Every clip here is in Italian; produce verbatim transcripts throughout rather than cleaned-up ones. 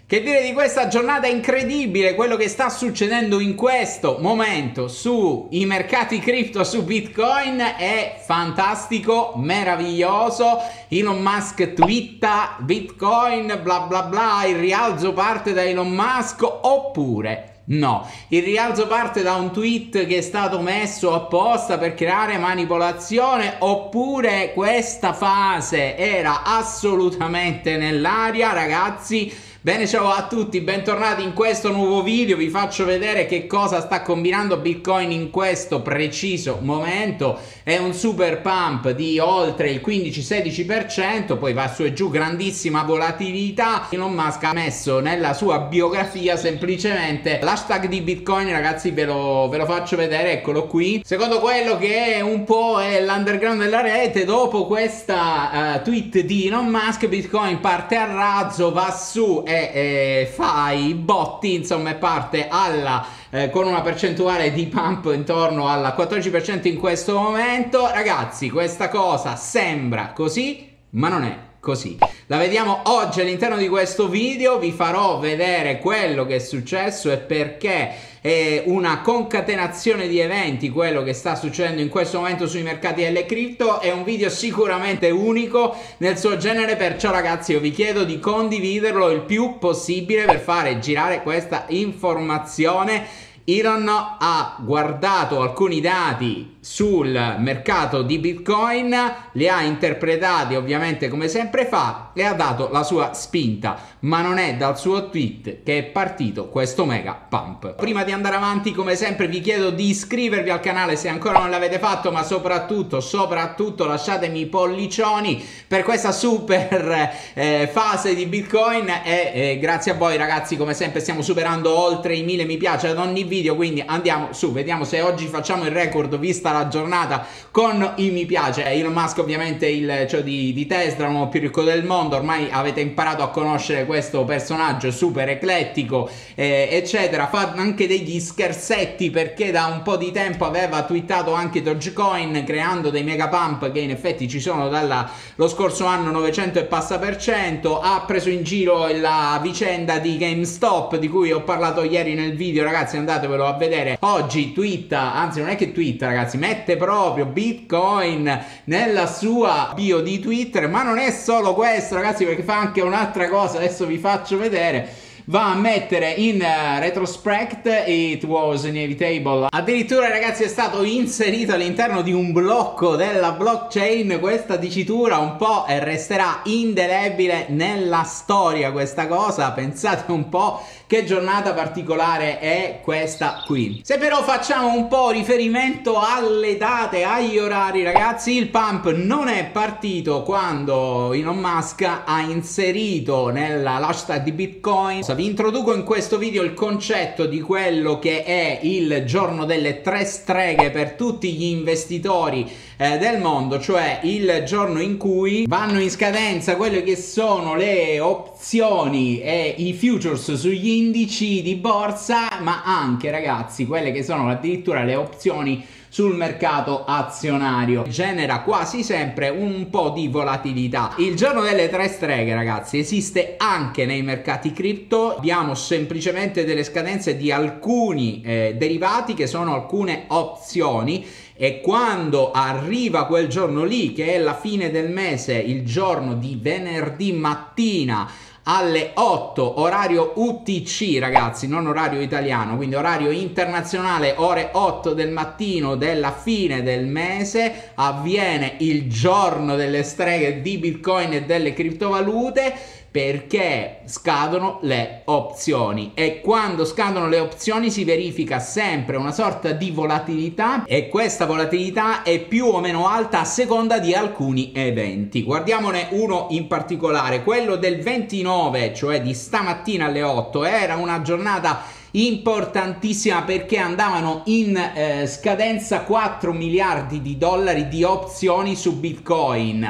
Che dire di questa giornata incredibile, quello che sta succedendo in questo momento sui mercati cripto, su Bitcoin, è fantastico, meraviglioso. Elon Musk twitta Bitcoin, bla bla bla, il rialzo parte da Elon Musk, oppure no, il rialzo parte da un tweet che è stato messo apposta per creare manipolazione, oppure questa fase era assolutamente nell'aria, ragazzi. Bene, ciao a tutti, bentornati in questo nuovo video. Vi faccio vedere che cosa sta combinando Bitcoin in questo preciso momento. È un super pump di oltre il quindici sedici per cento, poi va su e giù, grandissima volatilità. Elon Musk ha messo nella sua biografia semplicemente l'hashtag di Bitcoin, ragazzi, ve lo, ve lo faccio vedere, eccolo qui. Secondo quello che è un po' è l'underground della rete, dopo questa uh, tweet di Elon Musk, Bitcoin parte a razzo, va su e eh, fa i botti, insomma, e parte alla eh, con una percentuale di pump intorno al quattordici per cento in questo momento. Ragazzi, questa cosa sembra così, ma non è così. La vediamo oggi all'interno di questo video, vi farò vedere quello che è successo e perché è una concatenazione di eventi quello che sta succedendo in questo momento sui mercati delle cripto. È un video sicuramente unico nel suo genere, perciò ragazzi io vi chiedo di condividerlo il più possibile per fare girare questa informazione. Elon ha guardato alcuni dati sul mercato di Bitcoin, li ha interpretati ovviamente come sempre fa e ha dato la sua spinta, ma non è dal suo tweet che è partito questo mega pump. Prima di andare avanti, come sempre vi chiedo di iscrivervi al canale se ancora non l'avete fatto, ma soprattutto soprattutto lasciatemi i pollicioni per questa super eh, fase di Bitcoin e eh, grazie a voi ragazzi, come sempre stiamo superando oltre i mille mi piace ad ogni video, quindi andiamo su, vediamo se oggi facciamo il record vista la giornata con i mi piace. Elon Musk ovviamente il cioè di, di Tesla, l'uomo più ricco del mondo, ormai avete imparato a conoscere questo personaggio super eclettico eh, eccetera, fa anche degli scherzetti perché da un po' di tempo aveva twittato anche Dogecoin creando dei mega pump che in effetti ci sono dallo scorso anno, novecento e passa per cento. Ha preso in giro la vicenda di GameStop di cui ho parlato ieri nel video, ragazzi andatevelo a vedere. Oggi twitta, anzi non è che twitta ragazzi, mette proprio Bitcoin nella sua bio di Twitter, ma non è solo questo ragazzi, perché fa anche un'altra cosa, adesso vi faccio vedere. Va a mettere in uh, retrospect it was inevitable, addirittura ragazzi è stato inserito all'interno di un blocco della blockchain questa dicitura, un po' e resterà indelebile nella storia questa cosa. Pensate un po' che giornata particolare è questa qui. Se però facciamo un po' riferimento alle date, agli orari ragazzi, il pump non è partito quando Elon Musk ha inserito nella hashtag di Bitcoin. Vi introduco in questo video il concetto di quello che è il giorno delle tre streghe per tutti gli investitori eh, del mondo, cioè il giorno in cui vanno in scadenza quelle che sono le opzioni e i futures sugli indici di borsa, ma anche ragazzi quelle che sono addirittura le opzioni sul mercato azionario. Genera quasi sempre un po' di volatilità. Il giorno delle tre streghe ragazzi esiste anche nei mercati cripto. Abbiamo semplicemente delle scadenze di alcuni eh, derivati che sono alcune opzioni, e quando arriva quel giorno lì che è la fine del mese, il giorno di venerdì mattina alle otto orario U T C ragazzi, non orario italiano, quindi orario internazionale, ore otto del mattino della fine del mese, avviene il giorno delle streghe di Bitcoin e delle criptovalute, perché scadono le opzioni, e quando scadono le opzioni si verifica sempre una sorta di volatilità, e questa volatilità è più o meno alta a seconda di alcuni eventi. Guardiamone uno in particolare, quello del ventinove, cioè di stamattina alle otto. Era una giornata importantissima perché andavano in eh, scadenza quattro miliardi di dollari di opzioni su Bitcoin.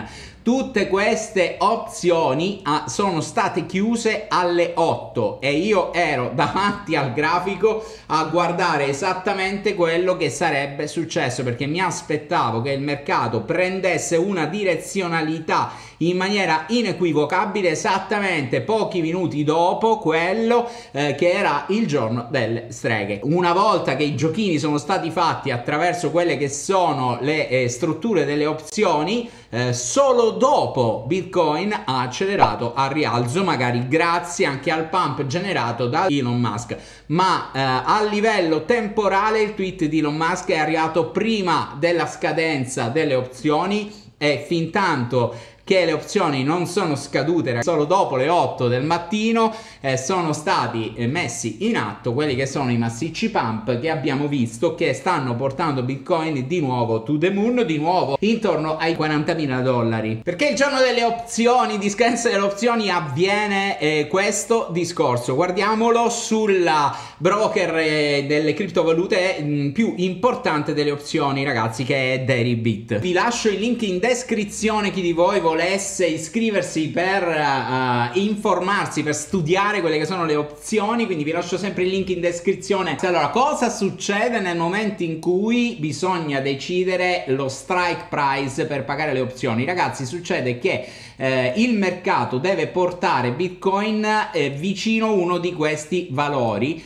tutte queste opzioni ah, sono state chiuse alle otto e io ero davanti al grafico a guardare esattamente quello che sarebbe successo, perché mi aspettavo che il mercato prendesse una direzionalità in maniera inequivocabile esattamente pochi minuti dopo quello eh, che era il giorno delle streghe. Una volta che i giochini sono stati fatti attraverso quelle che sono le eh, strutture delle opzioni, eh, solo dopo Bitcoin ha accelerato al rialzo, magari grazie anche al pump generato da Elon Musk, ma eh, a livello temporale il tweet di Elon Musk è arrivato prima della scadenza delle opzioni e fin tanto che le opzioni non sono scadute solo dopo le otto del mattino, eh, sono stati eh, messi in atto quelli che sono i massicci pump che abbiamo visto, che stanno portando Bitcoin di nuovo to the moon, di nuovo intorno ai quarantamila dollari. Perché il giorno delle opzioni, di scadenza delle opzioni, avviene eh, questo discorso? Guardiamolo sulla broker eh, delle criptovalute mh, più importante delle opzioni, ragazzi, che è Deribit. Vi lascio il link in descrizione, chi di voi volesse iscriversi per uh, informarsi, per studiare quelle che sono le opzioni, quindi vi lascio sempre il link in descrizione. Allora, cosa succede nel momento in cui bisogna decidere lo strike price per pagare le opzioni? Ragazzi, succede che eh, il mercato deve portare Bitcoin eh, vicino a uno di questi valori,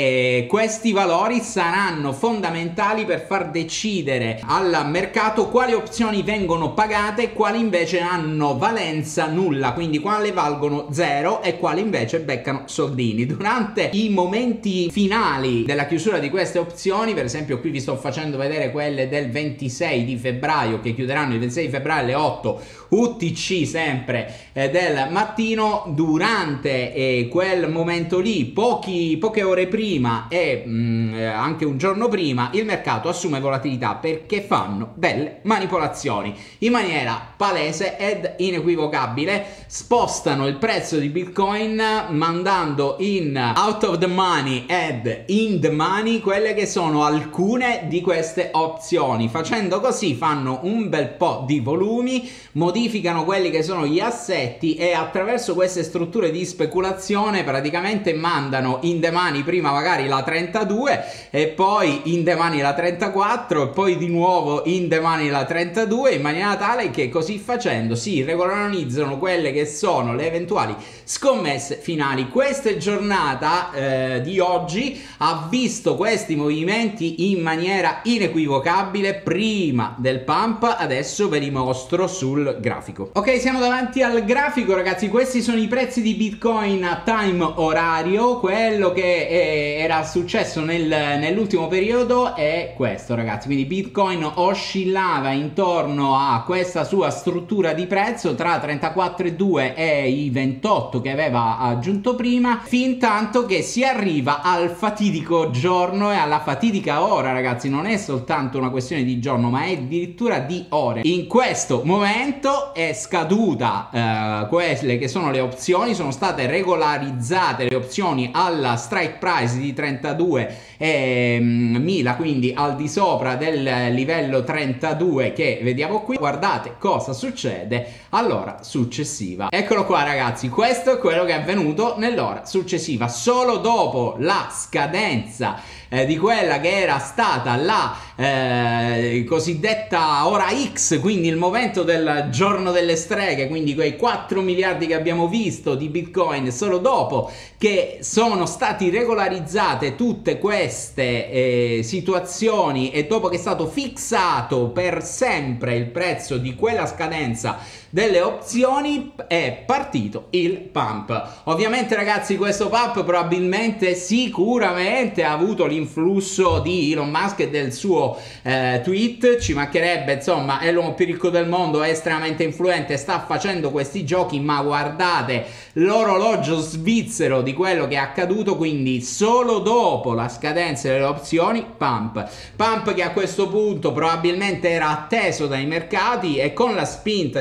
e questi valori saranno fondamentali per far decidere al mercato quali opzioni vengono pagate e quali invece hanno valenza nulla, quindi quali valgono zero e quali invece beccano soldini. Durante i momenti finali della chiusura di queste opzioni, per esempio qui vi sto facendo vedere quelle del ventisei di febbraio che chiuderanno il ventisei di febbraio alle otto U T C sempre eh, del mattino, durante eh, quel momento lì, pochi, poche ore prima e mh, anche un giorno prima, il mercato assume volatilità perché fanno delle manipolazioni in maniera palese ed inequivocabile, spostano il prezzo di Bitcoin mandando in out of the money ed in the money quelle che sono alcune di queste opzioni. Facendo così fanno un bel po' di volumi, modificano quelli che sono gli assetti e attraverso queste strutture di speculazione praticamente mandano in the money prima magari la trentadue e poi in the money la trentaquattro e poi di nuovo in the money la trentadue, in maniera tale che così facendo si regolarizzano quelle che sono le eventuali scommesse finali. Questa giornata eh, di oggi ha visto questi movimenti in maniera inequivocabile prima del pump. Adesso ve li mostro sul grafico. Ok, siamo davanti al grafico, ragazzi. Questi sono i prezzi di Bitcoin a time orario. Quello che è, era successo nel, nell'ultimo periodo è questo, ragazzi. Quindi Bitcoin oscillava intorno a questa sua struttura di prezzo tra trentaquattro virgola due e i ventotto che aveva aggiunto prima, fin tanto che si arriva al fatidico giorno e alla fatidica ora, ragazzi. Non è soltanto una questione di giorno, ma è addirittura di ore. In questo momento è scaduta eh, quelle che sono le opzioni, sono state regolarizzate le opzioni alla strike price di trentadue mila, quindi al di sopra del livello trentadue che vediamo qui. Guardate cosa succede all'ora successiva. Eccolo qua, ragazzi, questo è quello che è avvenuto nell'ora successiva, solo dopo la scadenza eh, di quella che era stata la eh, cosiddetta ora X, quindi il momento del giorno delle streghe, quindi quei quattro miliardi che abbiamo visto di Bitcoin. Solo dopo che sono stati regolarizzate tutte queste eh, situazioni e dopo che è stato fissato per sempre il prezzo di quella scadenza delle opzioni, è partito il pump. Ovviamente, ragazzi, questo pump probabilmente sicuramente ha avuto l'influsso di Elon Musk e del suo eh, tweet, ci mancherebbe, insomma, è l'uomo più ricco del mondo, è estremamente influente, sta facendo questi giochi, ma guardate l'orologio svizzero di quello che è accaduto. Quindi solo dopo la scadenza delle opzioni, pump pump che a questo punto probabilmente era atteso dai mercati, e con la spinta di Elon Musk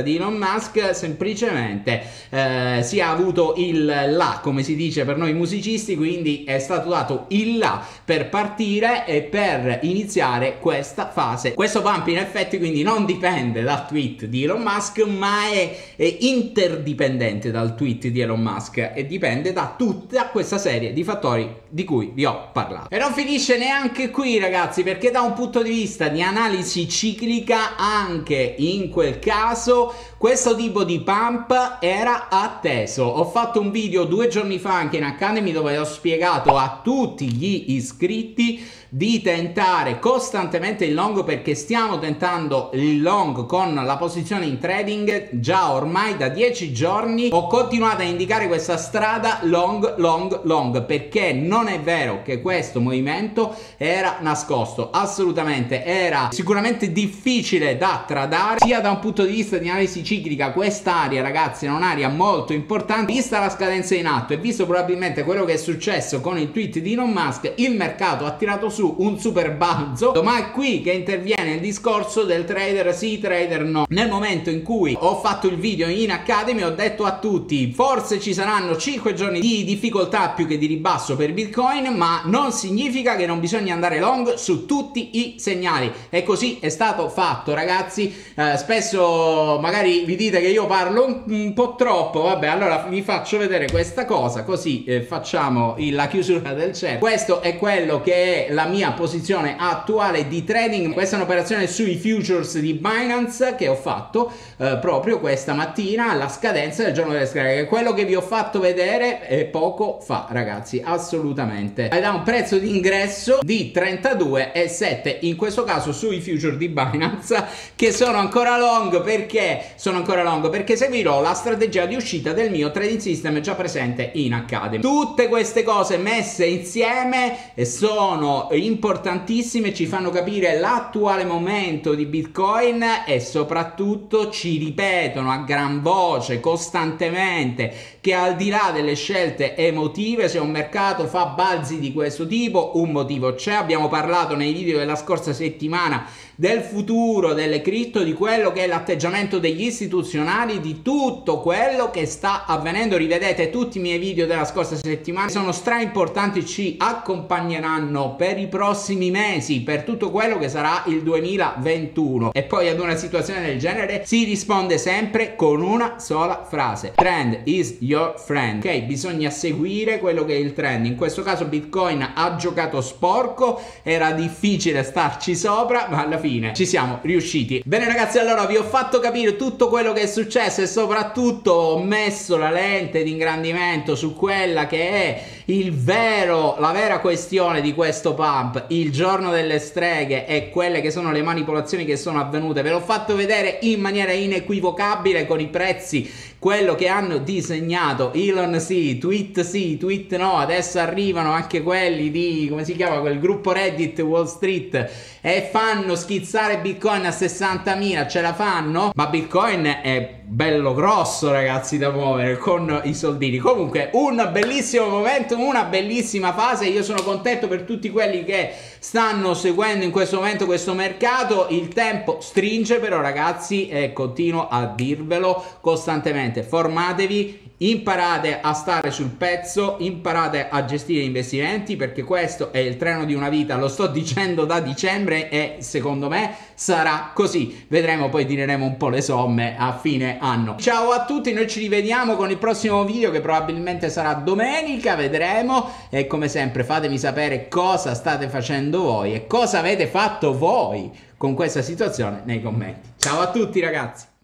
Musk semplicemente eh, si è avuto il là, come si dice per noi musicisti, quindi è stato dato il là per partire e per iniziare questa fase. Questo pump in effetti quindi non dipende dal tweet di Elon Musk, ma è, è interdipendente dal tweet di Elon Musk e dipende da tutta questa serie di fattori di cui vi ho parlato. E non finisce neanche qui, ragazzi, perché da un punto di vista di analisi ciclica anche in quel caso questo tipo di pump era atteso. Ho fatto un video due giorni fa anche in Academy dove ho spiegato a tutti gli iscritti di tentare costantemente il long, perché stiamo tentando il long con la posizione in trading già ormai da dieci giorni. Ho continuato a indicare questa strada long long long perché non è vero che questo movimento era nascosto, assolutamente. Era sicuramente difficile da tradare sia da un punto di vista di analisi ciclica. Quest'area, ragazzi, è un'area molto importante vista la scadenza in atto e visto probabilmente quello che è successo con il tweet di Elon Musk. Il mercato ha tirato su un super balzo, ma è qui che interviene il discorso del trader sì, trader no. Nel momento in cui ho fatto il video in Academy ho detto a tutti forse ci saranno cinque giorni di difficoltà più che di ribasso per Bitcoin, ma non significa che non bisogna andare long su tutti i segnali, e così è stato fatto, ragazzi. Eh, spesso magari vi dite che io parlo un, un po' troppo, vabbè, allora vi faccio vedere questa cosa così eh, facciamo il, la chiusura del cerchio. Questo è quello che è la mia posizione attuale di trading. Questa è un'operazione sui futures di Binance che ho fatto eh, proprio questa mattina alla scadenza del giorno delle streghe, che è quello che vi ho fatto vedere eh, poco fa, ragazzi, assolutamente. Ed ha un prezzo di ingresso di trentadue e sette in questo caso sui future di Binance, che sono ancora long. Perché sono ancora long? Perché seguirò la strategia di uscita del mio trading system già presente in Academy. Tutte queste cose messe insieme sono importantissime, ci fanno capire l'attuale momento di Bitcoin e soprattutto ci ripetono a gran voce costantemente che al di là delle scelte emotive, se un mercato fa balzi di questo tipo un motivo c'è. Abbiamo parlato nei video della scorsa settimana del futuro delle cripto, di quello che è l'atteggiamento degli istituzionali, di tutto quello che sta avvenendo. Rivedete tutti i miei video della scorsa settimana, sono stra importanti, ci accompagneranno per i prossimi mesi, per tutto quello che sarà il duemilaventuno. E poi ad una situazione del genere si risponde sempre con una sola frase: trend is your friend. Ok, bisogna seguire quello che è il trend. In questo caso Bitcoin ha giocato sporco, era difficile starci sopra, ma alla fine ci siamo riusciti. Bene, ragazzi, allora vi ho fatto capire tutto quello che è successo e soprattutto ho messo la lente di ingrandimento su quella che è il vero, la vera questione di questo pump, il giorno delle streghe, e quelle che sono le manipolazioni che sono avvenute. Ve l'ho fatto vedere in maniera inequivocabile con i prezzi, quello che hanno disegnato Elon sì, tweet sì, tweet no. Adesso arrivano anche quelli di, come si chiama, quel gruppo Reddit Wall Street, e fanno schizzare Bitcoin a sessantamila. Ce la fanno? Ma Bitcoin è bello grosso, ragazzi, da muovere con i soldini. Comunque un bellissimo momento, una bellissima fase. Io sono contento per tutti quelli che stanno seguendo in questo momento questo mercato. Il tempo stringe però, ragazzi, e continuo a dirvelo costantemente: formatevi, imparate a stare sul pezzo, imparate a gestire investimenti, perché questo è il treno di una vita. Lo sto dicendo da dicembre e secondo me sarà così. Vedremo, poi tireremo un po' le somme a fine anno. Ciao a tutti, noi ci rivediamo con il prossimo video che probabilmente sarà domenica, vedremo. E come sempre fatemi sapere cosa state facendo voi e cosa avete fatto voi con questa situazione nei commenti. Ciao a tutti, ragazzi.